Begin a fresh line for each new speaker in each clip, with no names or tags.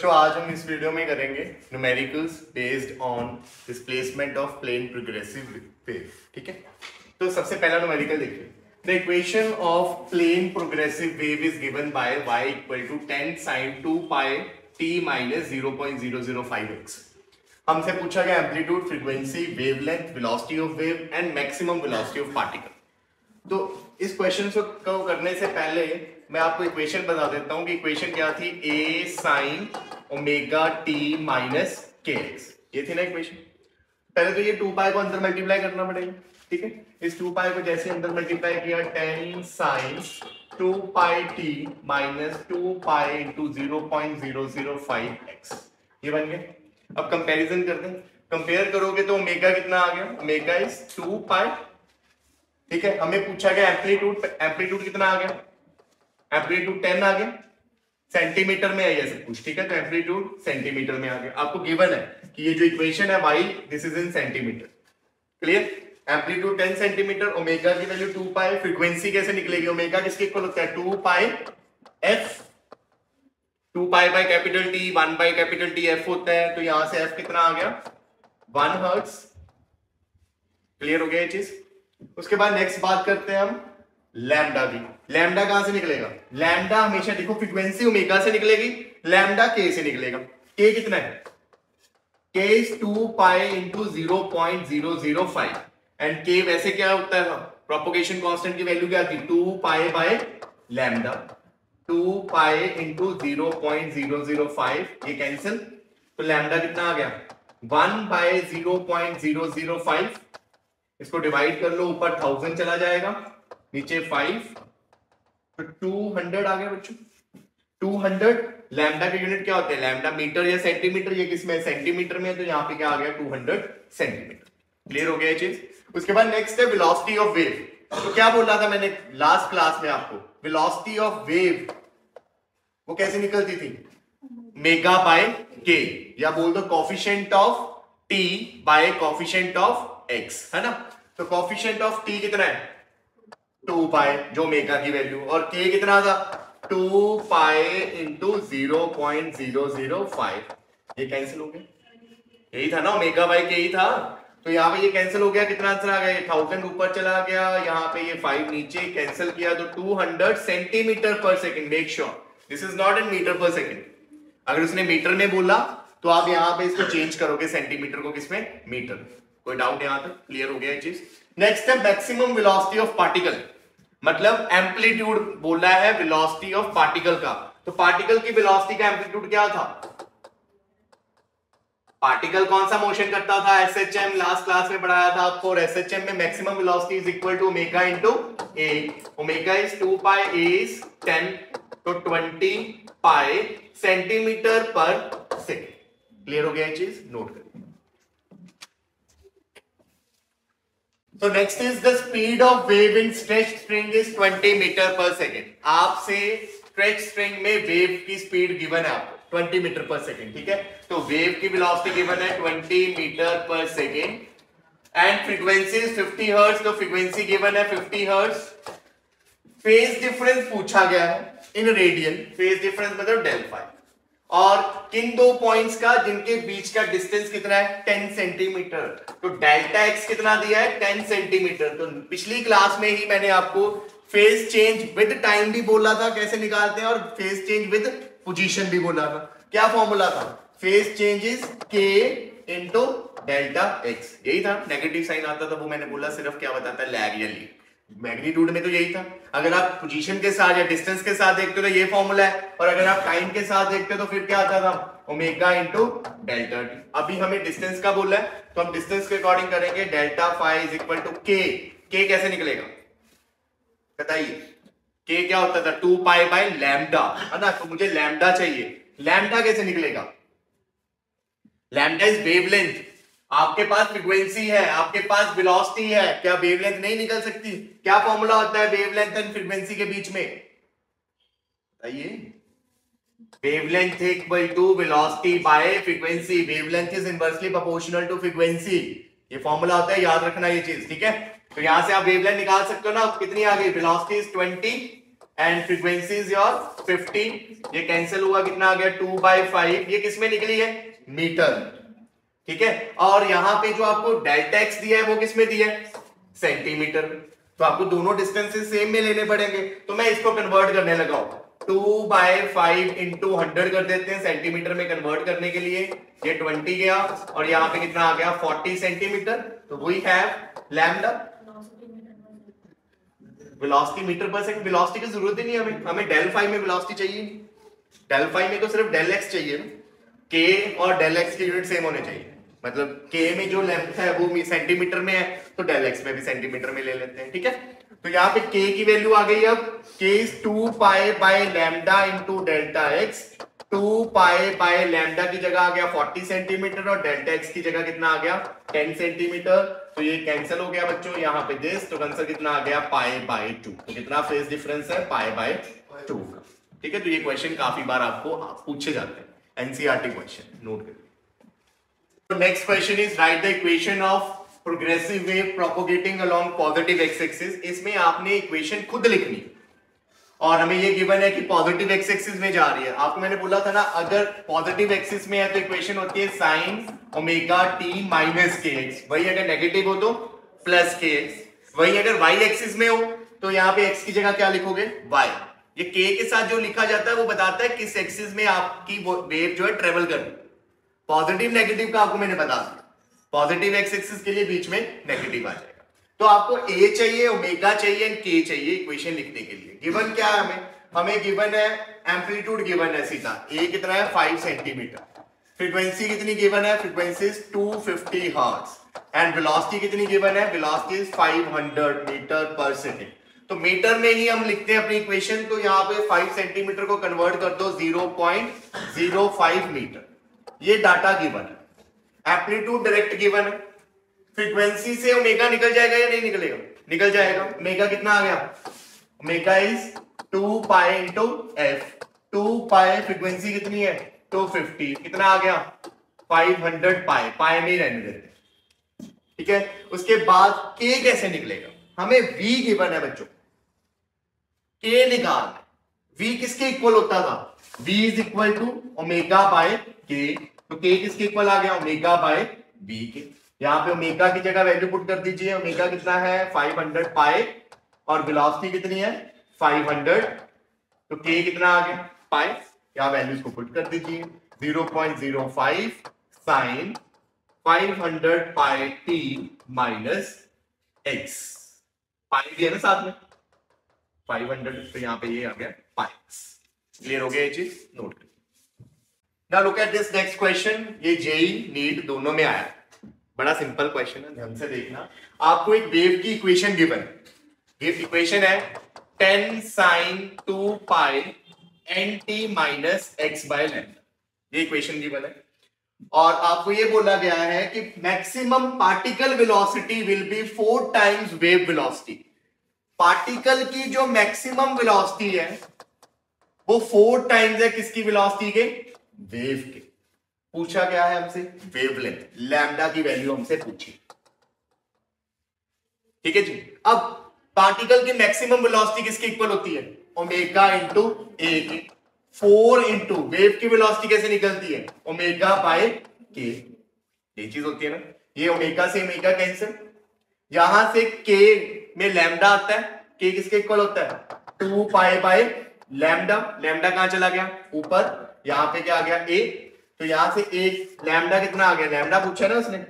बच्चों आज हम इस वीडियो में करेंगे numericals based on displacement of plane progressive wave. ठीक है, तो सबसे पहला न्यूमेरिकल देखिए। The equation of plane progressive wave is given by y equal to 10 sin 2 pi t minus 0.005x। हमसे पूछा गया amplitude, frequency, wavelength, velocity of wave and maximum velocity of particle. तो इस क्वेश्चन को करने से पहले मैं आपको इक्वेशन बता देता हूं कि इक्वेशन क्या थी। a sin omega t minus kx, ये थी ना इक्वेशन। पहले तो ये 2 पाई को अंदर मल्टीप्लाई करना पड़ेगा। ठीक है, इस 2 पाई को जैसे अंदर मल्टीप्लाई किया 10 sin 2 pi t minus 2 pi into 0.005x, ये बन गया। अब कंपैरिजन करते हैं, कंपेयर करोगे तो ओमेगा कितना आ गया, ओमेगा इज 2 पाई। ठीक है, हमें पूछा गया एम्पलीट्यूड, एम्पलीट्यूड कितना आ गया, एम्पलीट्यूड 10 आ गया, सेंटीमीटर में है ये सब कुछ। ठीक है, तो एम्पलीट्यूड सेंटीमीटर में आ गया। आपको गिवन है कि ये जो इक्वेशन है y this is in centimetre. Clear, amplitude 10 centimetre, omega की वैल्यू 2 पाई। फ्रीक्वेंसी कैसे निकलेगी, ओमेगा किसके इक्वल होता है, 2 pi f, 2 pi by capital T, 1 by capital T f होता है। तो यहां से f कितना आ गया, 1 हर्ट्ज। क्लियर हो गया ये चीज। उसके बाद नेक्स्ट बात करते हैं हम लैम्डा की। लैम्डा कहां से निकलेगा, लैम्डा हमेशा देखो फ्रीक्वेंसी ओमेगा से निकलेगी, लैम्डा के से निकलेगा। के कितना है, के इज 2 पाई इंटू 0.005 एंड के वैसे क्या होता है, प्रोपोगेशन कांस्टेंट की वैल्यू क्या थी, 2 pi by lambda, 2 pi into 0.005, ये कैंसिल। तो लैम्डा कितना आ गया, 1 बाय 0.005। इसको डिवाइड कर लो, ऊपर 1000 चला जाएगा, नीचे 5, तो 200 आ गया बच्चों। 200 लैम्डा के यूनिट क्या होते हैं, लैम्डा मीटर या सेंटीमीटर, ये किसमें सेंटीमीटर में है, तो यहां पे क्या आ गया 200 सेंटीमीटर। क्लियर हो गया ये चीज। उसके बाद नेक्स्ट है वेलोसिटी ऑफ वेव। तो क्या बोला था मैंने लास्ट क्लास में आपको, वेलोसिटी ऑफ वेव वो कैसे निकलती थी, मेगा बाय के, या बोल दो coefficient of T by coefficient of x, है ना। तो कोफिशिएंट ऑफ t कितना है, 2 पाई, जो ओमेगा की वैल्यू, और k कितना था, 2 पाई इंटू 0.005, ये कैंसिल हो गया। यही था ना, ओमेगा बाय के ही था। तो यहाँ पे ये कैंसिल हो गया, कितना आंसर आ गया, 1000 ऊपर चला गया, यहाँ पे ये 5 नीचे कैंसिल किया, तो 200 centimetre per second. Make sure this is not in metre per second. अगर उसने मीटर में बोला तो आप यहाँ पे इसको चेंज करोगे, सेंटीमीटर को किसमें, मीटर। कोई डाउट यहां तक, क्लियर हो गया ये चीज। नेक्स्ट है मैक्सिमम वेलोसिटी ऑफ पार्टिकल, मतलब एम्पलीट्यूड बोला है वेलोसिटी ऑफ पार्टिकल का। तो पार्टिकल की वेलोसिटी का एम्पलीट्यूड क्या था, पार्टिकल कौन सा मोशन करता था, एसएचएम, लास्ट क्लास में पढ़ाया था आपको। और एसएचएम में maximum velocity is equal to omega into A. Omega is 2 pi, A is 10, तो 20 pi centimetre per second. Clear हो गया ये चीज, नोट करिए। So next is the speed of wave in stretched string is 20 metre per second. आपसे stretched string में wave की speed given है आपको 20 मीटर पर सेकेंड। ठीक है, तो वेव की वेलोसिटी गिवन है 20 metre per second and frequency is 50 hertz, तो फ्रीक्वेंसी गिवन है 50 हर्ट्ज। फेज डिफरेंस पूछा गया है इन रेडियन, फेज डिफरेंस मतलब डेल फाई, और किन दो पॉइंट्स का जिनके बीच का डिस्टेंस कितना है, 10 सेंटीमीटर। तो डेल्टा एक्स कितना दिया है, 10 सेंटीमीटर। तो पिछली क्लास में ही मैंने आपको फेज चेंज विद टाइम भी बोला था कैसे निकालते हैं, और फेज चेंज विद पोजीशन भी बोला था। क्या फॉर्मूला था, phase change is k into delta x, यही था। नेगेटिव साइन आता था वो मैंने बोला सिर्फ क्या बताता है, लैग या लीड। मैग्नीट्यूड में तो यही था। अगर आप पोजीशन के साथ या डिस्टेंस के साथ देखते हो तो ये फॉर्मूला है, और अगर आप टाइम के साथ देखते हो तो फिर क्या आता था, ओमेगा इंटू डेल्टा टी। अभी हमें डिस्टेंस का बोला है तो हम डिस्टेंस के अकॉर्डिंग करेंगे, delta phi is equal to k. K कैसे निकलेगा बताइए, के क्या होता था, 2 पाई बाय लैम्डा, है ना। तो मुझे लैम्डा चाहिए, लैम्डा कैसे निकलेगा, लैम्डा इज वेवलेंथ। आपके पास फ्रीक्वेंसी है, आपके पास वेलोसिटी है, क्या वेवलेंथ नहीं निकल सकती। क्या फॉर्मूला होता है वेवलेंथ एंड फ्रीक्वेंसी के बीच में बताइए, wavelength equal to velocity by frequency. Wavelength is inversely proportional to frequency, ये फॉर्मूला होता है, याद रखना ये चीज। ठीक है, तो यहां से आप वेवलेंथ निकाल सकते हो ना, कितनी आ गई, velocity is 20 and frequency is your 50। ये कैंसिल हुआ, कितना आ गया 2/5। ये किसमें निकली है? मीटर। ठीक है, और यहां पे जो आपको डेल्टा एक्स दिया है वो किसमें दिया है? सेंटीमीटर में। तो आपको दोनों डिस्टेंसेस सेम में लेने पड़ेंगे, तो मैं इसको कन्वर्ट करने लगा हूं। 2/5 इंटू 100 कर देते हैं सेंटीमीटर में कन्वर्ट करने के लिए। ये 20 गया और यहाँ पे कितना आ गया 40 सेंटीमीटर। तो we have lambda velocity metre per second. Velocity की जरूरत ही नहीं है हमें डेल फाई में वेलोसिटी चाहिए नहीं। डेल फाई में तो सिर्फ डेल एक्स चाहिए ना। के और डेल एक्स के यूनिट सेम होने चाहिए। मतलब के में जो लेंथ है वो सेंटीमीटर में है, तो डेल एक्स में भी सेंटीमीटर में ले लेते हैं। ठीक है, तो यहाँ पे k की वैल्यू आ गई। अब k is 2π/λ into delta x. 2π/λ की जगह आ गया 40 सेंटीमीटर और डेल्टा एक्स की जगह कितना आ गया 10 सेंटीमीटर। तो ये कैंसिल हो गया बच्चों, यहाँ पे दिस, तो आंसर कितना आ गया π/2। तो कितना फेज डिफरेंस है π/2 का। ठीक है, तो ये क्वेश्चन काफी बार आपको पूछे जाते हैं, एनसीईआरटी क्वेश्चन, नोट करिए। तो next question is write the equation of progressive wave propagating along positive x axis. इसमें आपने इक्वेशन खुद लिखनी और हमें ये गिवन है कि पॉजिटिव एक्स एक्सिस में जा रही है। आपको मैंने बोला था ना, अगर पॉजिटिव एक्सिस में है तो इक्वेशन होती है sine omega T minus k x. वही अगर नेगेटिव हो तो प्लस के एक्स। वही अगर वाई एक्सिस में हो तो यहाँ पे एक्स की जगह क्या लिखोगे? वाई। ये के के साथ जो लिखा जाता है वो बताता है किस एक्सिस में आपकी वेव जो है ट्रेवल कर रही है। पॉजिटिव नेगेटिव का आपको मैंने बता दिया। पॉजिटिव एक्स एक्सिस के लिए बीच में नेगेटिव आ जाएगा। तो आपको ए चाहिए, ओमेगा चाहिए एंड के चाहिए इक्वेशन लिखने के लिए। गिवन क्या है हमें गिवन है एम्पलीट्यूड गिवन है सीधा। ए कितना है 5 सेंटीमीटर। फ्रीक्वेंसी कितनी गिवन है? फ्रीक्वेंसी 250 हर्ट्ज एंड वेलोसिटी कितनी गिवन है? Velocity 500 metre per second. तो मीटर में ही हम लिखते हैं अपनी इक्वेशन। तो यहाँ पे 5 सेंटीमीटर को कन्वर्ट कर दो 0.05 मीटर। ये डाटा गिवन है। एम्पलीट्यूड डायरेक्ट गिवन है। फ्रीक्वेंसी से ओमेगा निकल जाएगा या नहीं निकलेगा? निकल जाएगा। ओमेगा कितना आ गया? Omega is 2π into f. 2π frequency कितनी है? 250। कितना आ गया? 500 पाई। पाई में रहने देते। ठीक है, उसके बाद k कैसे निकलेगा? हमें v गिवन है बच्चों, k निकाल। v किसके इक्वल होता था? v is equal to omega by k. तो k किसके इक्वल आ गया? ओमेगा बाय v के। यहाँ पे ओमेगा की जगह वैल्यू पुट कर दीजिए। ओमेगा कितना है? 500 पाई और वेलोसिटी कितनी है? 500। तो k कितना आ गया? पाई। यहाँ वैल्यूज को पुट कर दीजिए। 0.05 sine 500 pi t minus x। Pi भी है ना साथ में 500, तो यहाँ पे ये आ गया पाई। क्लियर हो गया ये चीज? नोट करिए। Now look at this next question. ये जेई नीट दोनों में आया। बड़ा सिंपल क्वेश्चन है, ध्यान से देखना। आपको एक वेव की इक्वेशन गिवन है। वेव इक्वेशन है 10 sin 2π nt minus x by lambda. ये इक्वेशन गिवन है और आपको ये बोला गया है कि maximum particle velocity will be 4 times wave velocity. Particle की जो मैक्सिमम वेलोसिटी है वो 4 टाइम्स है किसकी वेलोसिटी के? वेव के। पूछा गया है हमसे वेवलेंथ, लैम्डा की वैल्यू हमसे पूछी। ठीक है जी। अब पार्टिकल की मैक्सिमम वेलोसिटी किसके इक्वल होती है? ओमेगा इंटू ए के। 4 इंटू वेव की वेलोसिटी कैसे निकलती है? ओमेगा बाय के। ये चीज होती है ना। ये ओमेगा से ओमेगा कैंसिल। यहां से के में लैम्डा आता है। के किसके इक्वल होता है? 2π बाय लैम्डा। लैम्डा कहां चला गया? ऊपर। यहां पे क्या आ गया? ए। तो यहां से एक लैम्डा कितना आ गया? लैम्डा पूछा ना उसने,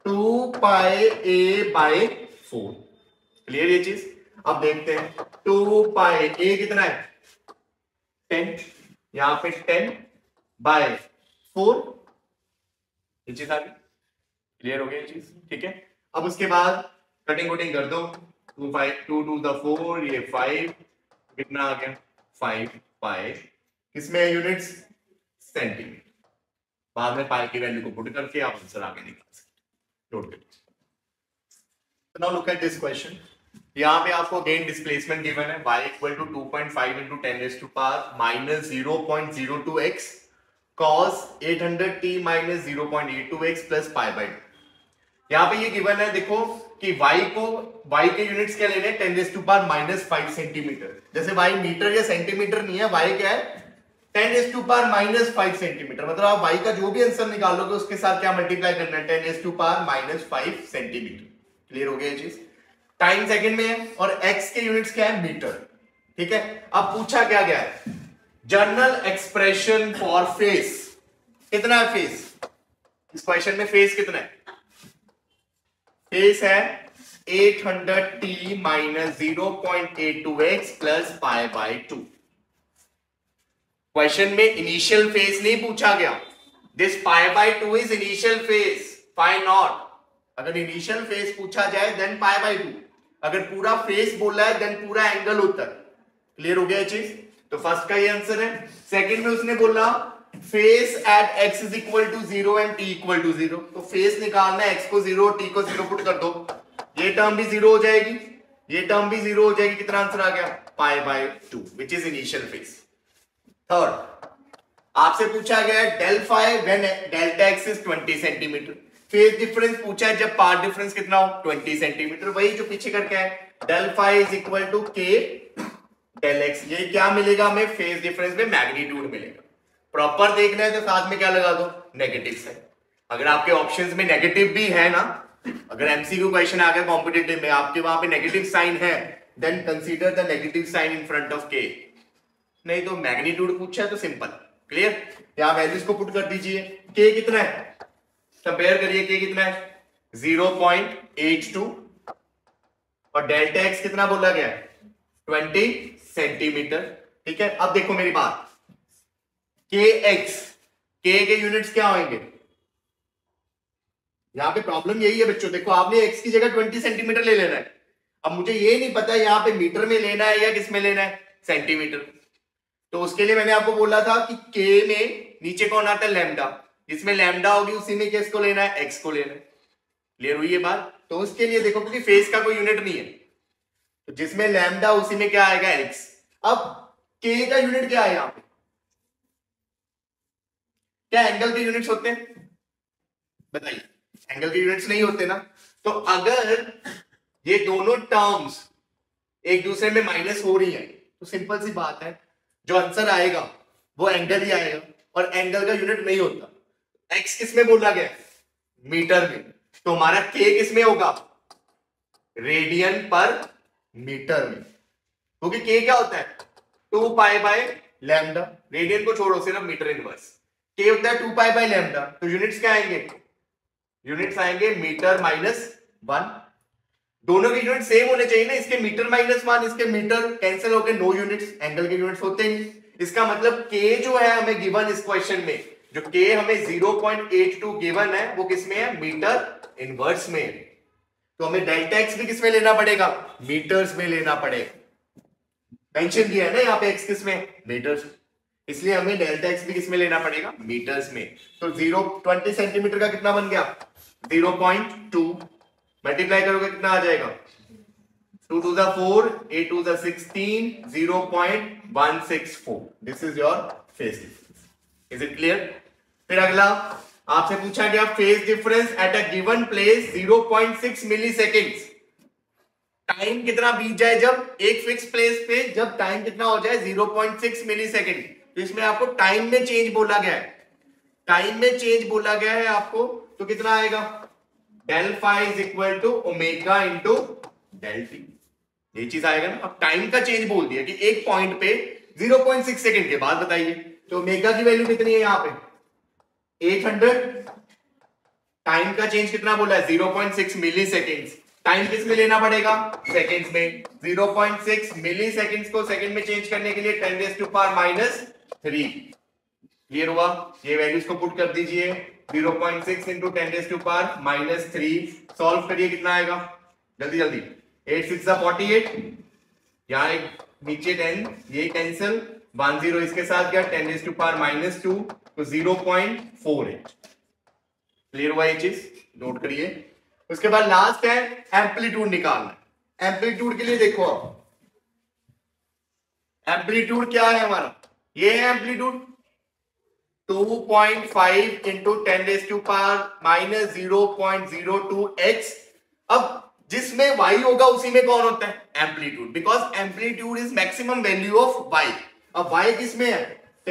2πa/4। क्लियर ये चीज? अब देखते हैं 2πa कितना है? 10। यहां पे 10/4। ये चीज आ गई। क्लियर हो गया ये चीज? ठीक है, अब उसके बाद कटिंग वटिंग कर दो। 2 to the 4, ये 5 कितना आ गया? 5π। किसमें है यूनिट्स? सेंटीमीटर। बाद में पाई की वैल्यू को पुट करके आप आंसर आगे निकाल सकते। नोट करिए। Now look at this question. यहाँ पे आपको अगेन डिस्प्लेसमेंट गिवन है y equal to 2.5 into 10 raise to power minus 0.02x cos 800t minus 0.82x plus pi by. यहाँ पे ये गिवन है देखो कि y के यूनिट्स क्या लेने 10⁻⁻5 सेंटीमीटर। जैसे y मीटर या सेंटीमीटर नहीं है, y क्या है 10⁻⁻5 सेंटीमीटर। मतलब आप y का जो भी आंसर निकालोगे उसके साथ क्या मल्टीप्लाई करना है 10⁻⁻5 सेंटीमीटर। क्लियर हो गया ये चीज। टाइम सेकंड में है और x के यूनिट्स क्या है मीटर। ठीक है, अब पूछा क्या गया है जनरल एक्सप्रेशन फॉर फेस। कितना है फेस इस क्वेश्चन में? फेस कितना है? फेस है 800t minus 0.82x plus π/2। Question में इनिशियल फेस नहीं पूछा गया। This π/2 is initial phase, phi naught. अगर इनिशियल फेस पूछा जाए देन π/2, अगर पूरा फेस बोला है देन पूरा एंगल होता है। क्लियर हो गया ये चीज? तो फर्स्ट का ये आंसर है। सेकंड में उसने बोला phase at x is equal to 0 and t equal to 0। तो फेस निकालना है, x को 0 और t को 0 पुट कर दो, ये टर्म भी 0 हो जाएगी, ये टर्म भी 0 हो जाएगी। कितना आंसर आ गया π/2 which is initial phase. Third आपसे पूछा गया del phi when delta x is 20 centimetre. Phase difference पूछा है जब पाथ डिफरेंस कितना हो 20 सेंटीमीटर। वही जो पीछे करके है del phi is equal to k del x। ये क्या मिलेगा हमें? फेज डिफरेंस में मैग्नीट्यूड मिलेगा। प्रॉपर देखना है तो साथ में क्या लगा दो नेगेटिव साइन। अगर आपके ऑप्शंस में नेगेटिव भी है ना, अगर एमसीक्यू क्वेश्चन आ गया कॉम्पिटिटिव में आपके वहां पे नेगेटिव साइन है then consider the negative sign in front of k। नहीं तो मैग्नीट्यूड पूछा है तो सिंपल। क्लियर? यहां वैल्यूज को पुट कर दीजिए। k कितना है कंपेयर करिए, k कितना है 0.82 और डेल्टा x कितना बोला गया है 20 सेंटीमीटर। ठीक है, अब देखो मेरी बात, kx k के यूनिट्स क्या होंगे? यहां पे प्रॉब्लम यही है बच्चों, देखो आपने x की जगह 20 सेंटीमीटर ले लेना है। अब मुझे ये नहीं पता यहां पे मीटर में लेना है या किस में लेना है सेंटीमीटर। तो उसके लिए मैंने आपको बोला था कि k में नीचे कौन आता है लैम्डा, जिसमें लैम्डा होगी उसी में किसको लेना है x को लेना है। क्लियर हुई ये बात? तो उसके लिए देखो क्योंकि फेस का कोई यूनिट नहीं है तो जिसमें लैम्डा उसी में क्या आएगा x। अब k का यूनिट क्या है यहां पे? क्या एंगल के यूनिट्स होते हैं? बताइए, एंगल के यूनिट्स नहीं होते ना। तो अगर ये दोनों टर्म्स एक दूसरे में माइनस हो रही है तो सिंपल सी बात है जो आंसर आएगा वो एंगल ही आएगा और एंगल का यूनिट नहीं होता। x किस में बोला गया? मीटर में। तो हमारा k किस में होगा? रेडियन पर मीटर में। क्योंकि k क्या होता है 2π/λ। रेडियन को छोड़ो, सिर्फ मीटर इनवर्स। k होता है 2π/λ। तो यूनिट्स क्या आएंगे? यूनिट्स आएंगे मीटर -1। दोनों के यूनिट सेम होने चाहिए ना, इसके मीटर -1 इसके मीटर कैंसिल होकर नो यूनिट्स, एंगल के यूनिट्स होते नहीं। इसका मतलब k जो है हमें गिवन इस क्वेश्चन में, जो k हमें 0.82 गिवन है वो किसमें है? मीटर इनवर्स में। तो हमें डेल्टा x भी किसमें लेना पड़ेगा? मीटर्स में लेना पड़ेगा। मेंशन किया है ना यहाँ पे x किसमें? मीटर्स, इसलिए हमें डेल्टा x भी किसमें लेना पड़ेगा? मीटर्स में। तो 20 सेंटीमीटर का कितना बन गया 0.2 मल्टीप्लाई करोगे कितना आ जाएगा 2 to the 4 8 to the 16 0.164। This is your phase difference. Is it clear? फिर अगला आपसे पूछा गया phase difference at a given place 0.6 milli seconds. Time कितना बीत जाए जब एक फिक्स प्लेस पे, जब टाइम कितना हो जाए 0.6 मिली सेकेंड। तो इसमें आपको टाइम में चेंज बोला गया है, टाइम में चेंज बोला गया है आपको। तो कितना आएगा del phi is equal to omega into del t. ये चीज आएगा ना। अब टाइम का चेंज बोल दिया कि एक पॉइंट पे 0.6 सेकंड के बाद बताइए। तो ओमेगा की वैल्यू कितनी है यहां पे 800। टाइम का चेंज कितना बोला है 0.6 मिली सेकेंड्स। टाइम किस में लेना पड़ेगा? सेकेंड्स में। 0.6 मिली सेकेंड्स को सेकेंड में चेंज करने के लिए 10⁻³ क्लियर हुआ? ये वैल्यूज को पुट कर दीजिए 0.6 इंटू 10⁻³ सॉल्व करिए कितना आएगा जल्दी जल्दी। 8 6 48, यहाँ एक नीचे 10 ये कैंसिल 1 0 इसके साथ गया 10⁻², तो 0.48। क्लियर हुआ ये चीज? नोट करिए। उसके बाद लास्ट है एम्पलीट्यूड निकालना। एम्पलीट्यूड के लिए देखो अब एम्पलीट्यूड क्या है हमारा, ये है एम्पलीट्यूड 2.5 इंटू 10⁻⁻⁻⁴ (0.02x). अब जिसमें y होगा उसी में कौन होता है? Amplitude, because amplitude is maximum value of y। अब y किसमें है?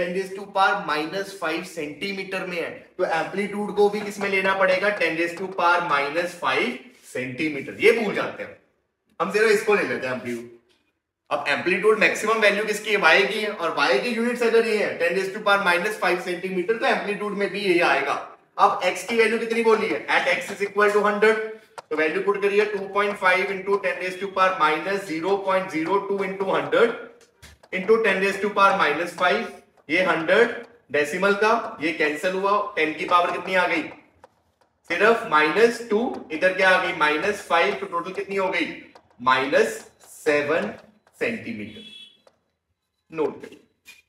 10⁻⁻5 सेंटीमीटर में है, तो एम्पलीट्यूड को भी किसमें लेना पड़ेगा? 10⁻⁻5 सेंटीमीटर। ये भूल जाते हैं हम, सिर्फ इसको ले लेते हैं एम्पलीट्यूड। अब एम्पलीट्यूड मैक्सिमम वैल्यू किसकी है? y की है, और y की यूनिट्स अगर ये है 10⁻⁻5 सेंटीमीटर, तो एम्पलीट्यूड में भी यही आएगा। अब x की वैल्यू कितनी बोली है? At x is equal to 100, तो वैल्यू पुट करिए 2.5 इंटू 10⁻⁻0.02 इंटू 100 इंटू 10⁻⁻5, ये 100 डेसिमल का, ये कैंसिल हुआ, 10 की पावर कितनी आ गई? सिर्फ -2, इधर क्या आ गई? -5, तो टोटल कितनी हो गई? -7 सेंटीमीटर। नोट करिए।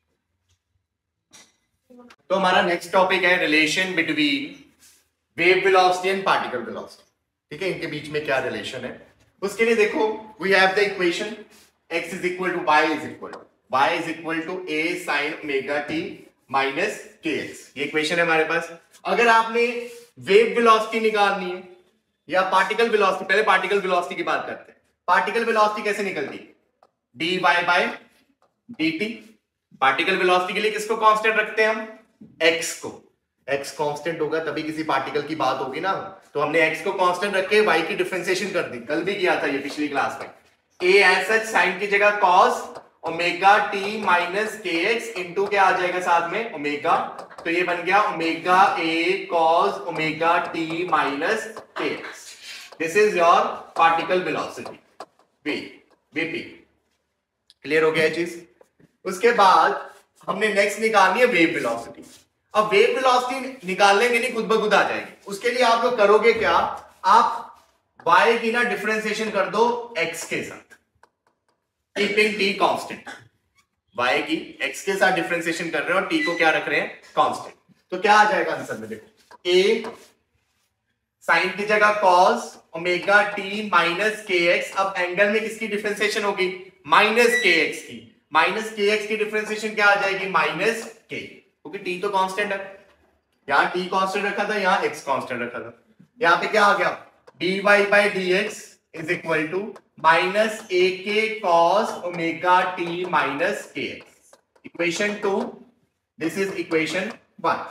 तो हमारा नेक्स्ट टॉपिक है relation between wave velocity and particle velocity. ठीक है, इनके बीच में क्या रिलेशन है उसके लिए देखो, we have the equation x is equal to y is equal to a sin omega t minus kx। ये इक्वेशन है हमारे पास। अगर आपने वेव वेलोसिटी निकालनी है या पार्टिकल वेलोसिटी, पहले पार्टिकल वेलोसिटी की बात करते हैं। पार्टिकल वेलोसिटी कैसे निकलती है? dy by dt। Particle velocity के लिए किसको कांस्टेंट रखते हैं हम? x को। x कांस्टेंट होगा तभी किसी पार्टिकल की बात होगी ना, तो हमने x को कांस्टेंट रख के y की डिफरेंशिएशन कर दी। कल भी किया था ये, पिछली क्लास में। a एज सच साइन की जगह cos omega t minus kx into क्या आ जाएगा साथ में? ओमेगा। तो ये बन गया omega a cos omega t minus kx। This is your particle velocity vp। Clear हो गया चीज? उसके बाद हमने नेक्स्ट निकालनी है वेव वेलोसिटी। अब वेव वेलोसिटी निकालने के लिए खुद ब खुद आ जाएगी। उसके लिए आप लोग करोगे क्या? आप y की ना डिफरेंशिएशन कर दो x के साथ, कीपिंग t कांस्टेंट। y की x के साथ डिफरेंशिएशन कर रहे हो और t को क्या रख रहे हैं? कांस्टेंट। तो क्या आ जाएगा आंसर में? देखो, a साइन की जगह cos omega t minus kx। अब एंगल में किसकी डिफरेंशिएशन होगी? माइनस kx की। माइनस kx की डिफरेंशिएशन क्या आ जाएगी? माइनस k, क्योंकि t तो कांस्टेंट है। यहां t कांस्टेंट रखा था, यहां x कांस्टेंट रखा था। यहां पे क्या आ गया? dy by dx is equal to minus ak cos omega t minus kx। Equation 2, this is equation 1।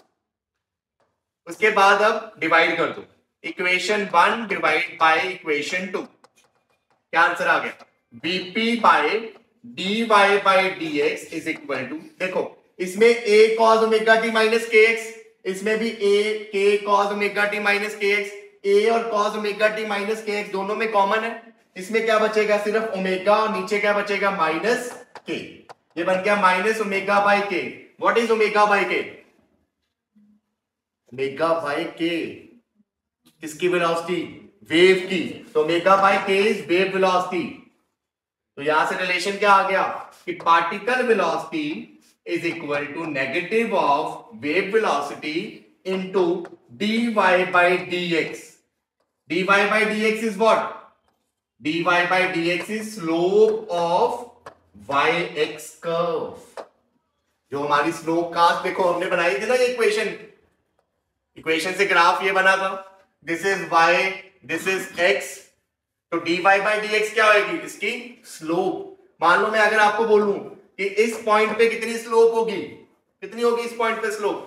उसके बाद अब डिवाइड कर दो, इक्वेशन 1 डिवाइड बाय इक्वेशन 2। क्या आंसर आ गया? vp by dy by dx is equal to, देखो इसमें a cos omega t minus kx, इसमें भी a k cos omega t minus kx। a और cos omega t minus kx दोनों में कॉमन है। इसमें क्या बचेगा? सिर्फ ओमेगा, और नीचे क्या बचेगा? Minus k। ये बन गया minus omega by k। What is omega by k? Omega by k किसकी वेलोसिटी? वेव की। तो omega by k is wave velocity. तो यहां से रिलेशन क्या आ गया कि particle velocity is equal to negative of wave velocity into dy by dx। dy by dx is what? dy by dx is slope of yx curve. जो हमारी slope cast देखो हमने बनाई थी ना ये इक्वेशन से ग्राफ ये बना था। This is y, this is x। तो dy बाय dx क्या होगी? इसकी स्लोप। मान लो मैं अगर आपको बोलूं कि इस पॉइंट पे कितनी स्लोप होगी, कितनी होगी इस पॉइंट पे स्लोप?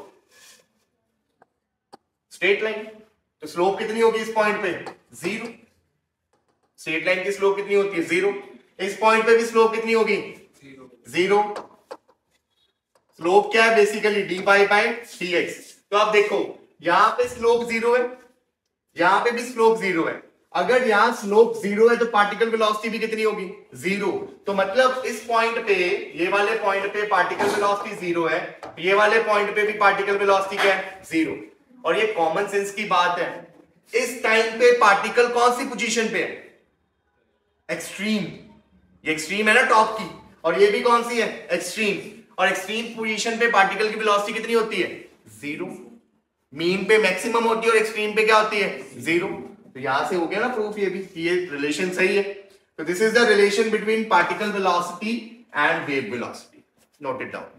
Straight line. तो स्लोप कितनी होगी इस पॉइंट पे? 0। स्ट्रेट लाइन की स्लोप कितनी होती है? 0। इस पॉइंट पे भी स्लोप कितनी होगी? 0। स्लोप क्या है? Basically dy by dx। तो आप देखो यहां पे स्लोप 0 है, यहां पे भी स्लोप 0 है। अगर यहां स्लोप 0 है तो पार्टिकल वेलोसिटी भी कितनी होगी? 0। तो मतलब इस पॉइंट पे, ये वाले पॉइंट पे पार्टिकल वेलोसिटी 0 है, ये वाले पॉइंट पे भी पार्टिकल वेलोसिटी क्या है? 0। और ये कॉमन सेंस की बात है। इस टाइम पे पार्टिकल कौन सी पोजीशन पे है? एक्सट्रीम। ये एक्सट्रीम है ना टॉप की, और ये भी कौन सी है? एक्सट्रीम। और एक्सट्रीम पोजीशन पे पार्टिकल की वेलोसिटी कितनी होती है? 0। मीन पे मैक्सिमम होती है और एक्सट्रीम पे क्या होती है? 0। तो यहां से हो गया ना प्रूफ ये भी, ये रिलेशन सही है। तो this is the relation between particle velocity and wave velocity. Note it down.